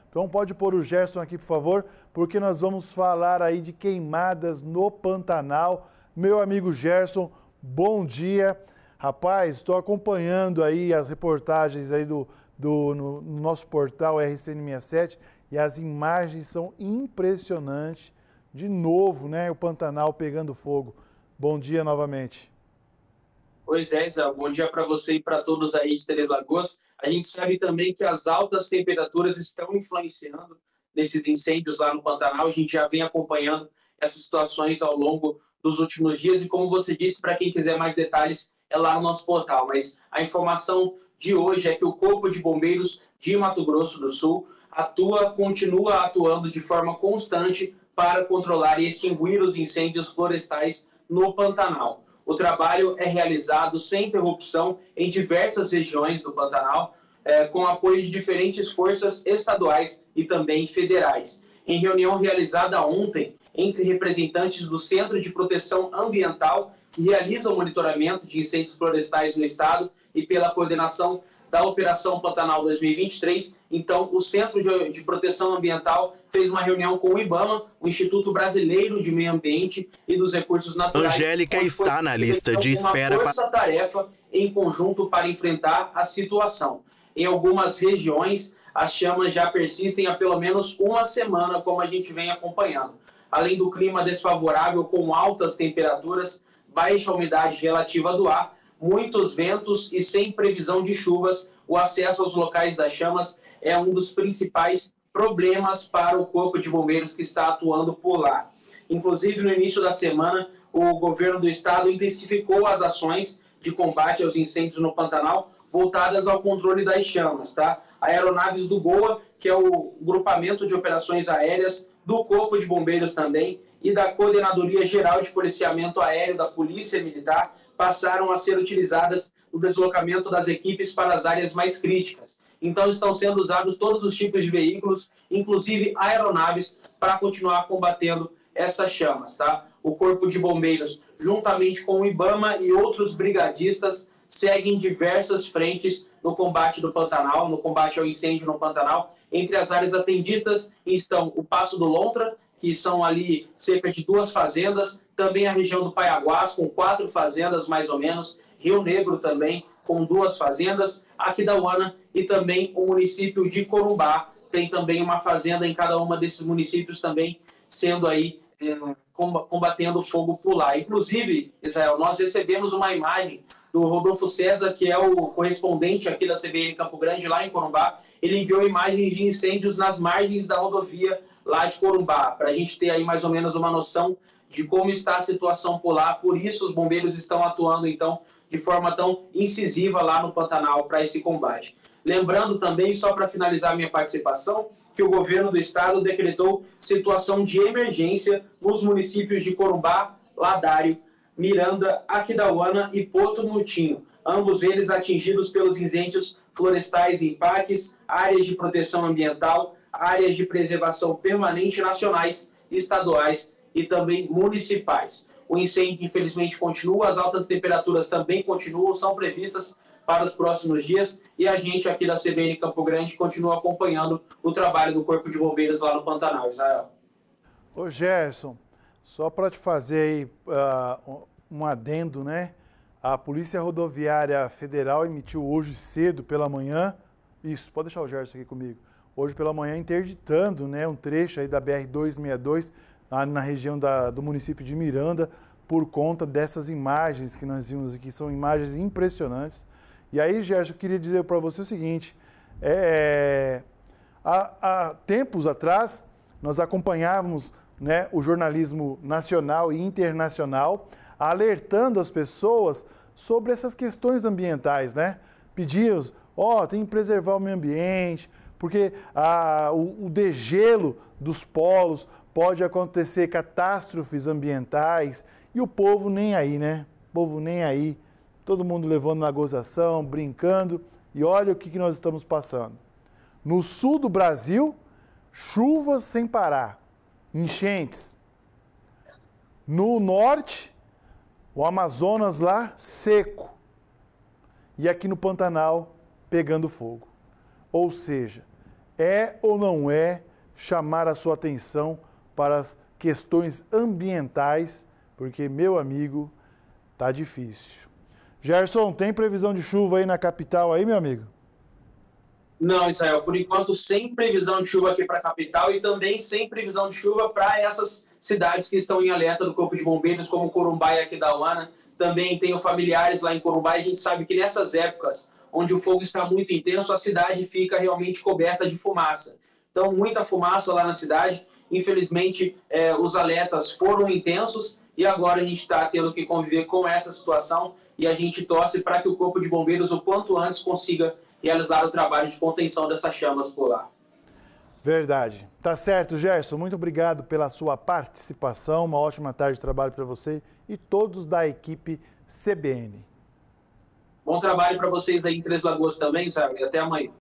Então pode pôr o Gerson aqui, por favor, porque nós vamos falar aí de queimadas no Pantanal. Meu amigo Gerson, bom dia. Rapaz, estou acompanhando aí as reportagens aí no nosso portal RCN67 e as imagens são impressionantes. De novo, né, o Pantanal pegando fogo. Bom dia novamente. Pois é, Zé, bom dia para você e para todos aí de Três Lagoas. A gente sabe também que as altas temperaturas estão influenciando nesses incêndios lá no Pantanal. A gente já vem acompanhando essas situações ao longo dos últimos dias e, como você disse, para quem quiser mais detalhes, é lá no nosso portal. Mas a informação de hoje é que o Corpo de Bombeiros de Mato Grosso do Sul continua atuando de forma constante para controlar e extinguir os incêndios florestais no Pantanal. O trabalho é realizado sem interrupção em diversas regiões do Pantanal, com apoio de diferentes forças estaduais e também federais. Em reunião realizada ontem entre representantes do Centro de Proteção Ambiental, que realiza o monitoramento de incêndios florestais no estado, e pela coordenação da Operação Pantanal 2023, então o Centro de Proteção Ambiental fez uma reunião com o IBAMA, o Instituto Brasileiro de Meio Ambiente e dos Recursos Naturais. Angélica está na lista de espera. Uma força-tarefa em conjunto para enfrentar a situação. Em algumas regiões, as chamas já persistem há pelo menos uma semana, como a gente vem acompanhando. Além do clima desfavorável com altas temperaturas, baixa umidade relativa do ar, muitos ventos e sem previsão de chuvas, o acesso aos locais das chamas é um dos principais problemas para o Corpo de Bombeiros que está atuando por lá. Inclusive, no início da semana, o governo do estado intensificou as ações de combate aos incêndios no Pantanal, voltadas ao controle das chamas, tá? Aeronaves do GOA, que é o Grupamento de Operações Aéreas, do Corpo de Bombeiros também, e da Coordenadoria Geral de Policiamento Aéreo da Polícia Militar, passaram a ser utilizadas no deslocamento das equipes para as áreas mais críticas. Então, estão sendo usados todos os tipos de veículos, inclusive aeronaves, para continuar combatendo essas chamas, tá? O Corpo de Bombeiros, juntamente com o IBAMA e outros brigadistas, seguem diversas frentes no combate do Pantanal, no combate ao incêndio no Pantanal. Entre as áreas atendidas estão o Passo do Lontra, que são ali cerca de 2 fazendas, também a região do Paiaguás, com 4 fazendas mais ou menos, Rio Negro também, com 2 fazendas, Aquidauana e também o município de Corumbá, tem também uma fazenda em cada uma desses municípios também, sendo aí combatendo o fogo por lá. Inclusive, Israel, nós recebemos uma imagem do Rodolfo César, que é o correspondente aqui da CBN Campo Grande, lá em Corumbá. Ele enviou imagens de incêndios nas margens da rodovia lá de Corumbá, para a gente ter aí mais ou menos uma noção de como está a situação por lá. Por isso os bombeiros estão atuando, então, de forma tão incisiva lá no Pantanal para esse combate. Lembrando também, só para finalizar minha participação, que o governo do estado decretou situação de emergência nos municípios de Corumbá, Ladário, Miranda, Aquidauana e Porto Murtinho, ambos eles atingidos pelos incêndios florestais em parques, áreas de proteção ambiental, áreas de preservação permanente nacionais, estaduais e também municipais. O incêndio, infelizmente, continua, as altas temperaturas também continuam, são previstas para os próximos dias, e a gente aqui da CBN Campo Grande continua acompanhando o trabalho do Corpo de Bombeiros lá no Pantanal, Israel. Ô Gerson, só para te fazer aí um adendo, né? A Polícia Rodoviária Federal emitiu hoje cedo pela manhã, isso, pode deixar o Gerson aqui comigo, hoje pela manhã interditando, né, um trecho aí da BR-262 na região do município de Miranda, por conta dessas imagens que nós vimos aqui, são imagens impressionantes. E aí, Gerson, eu queria dizer para você o seguinte, há tempos atrás, nós acompanhávamos, né, o jornalismo nacional e internacional, alertando as pessoas sobre essas questões ambientais, né? Pedíamos, tem que preservar o meio ambiente, porque o degelo dos polos pode acontecer catástrofes ambientais, e o povo nem aí, né? O povo nem aí, todo mundo levando na gozação, brincando, e olha o que nós estamos passando. No sul do Brasil, chuvas sem parar, enchentes. No norte, o Amazonas lá, seco. E aqui no Pantanal, pegando fogo. Ou seja, É ou não é chamar a sua atenção para as questões ambientais, porque, meu amigo, tá difícil. Gerson, tem previsão de chuva aí na capital aí, meu amigo? Não, Israel, por enquanto sem previsão de chuva aqui para a capital e também sem previsão de chuva para essas cidades que estão em alerta do Corpo de Bombeiros, como Corumbá e Aquidauana. Também tenho familiares lá em Corumbá e a gente sabe que nessas épocas, onde o fogo está muito intenso, a cidade fica realmente coberta de fumaça. Então, muita fumaça lá na cidade. Infelizmente, os alertas foram intensos e agora a gente está tendo que conviver com essa situação e a gente torce para que o Corpo de Bombeiros, o quanto antes, consiga realizar o trabalho de contenção dessas chamas por lá. Verdade. Tá certo, Gerson. Muito obrigado pela sua participação. Uma ótima tarde de trabalho para você e todos da equipe CBN. Bom trabalho para vocês aí em Três Lagoas também, sabe? E até amanhã.